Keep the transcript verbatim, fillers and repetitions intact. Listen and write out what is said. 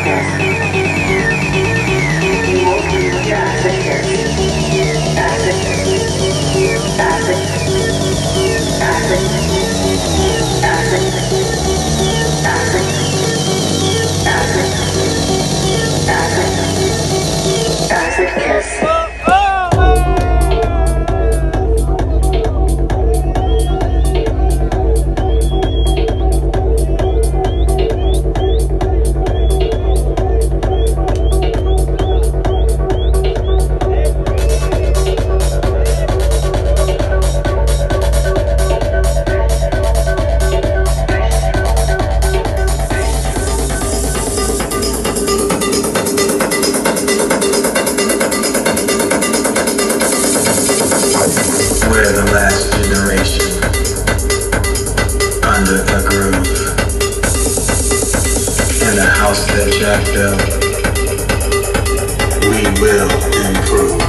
We're the last generation under the groove. In the house that jacked up, we will improve.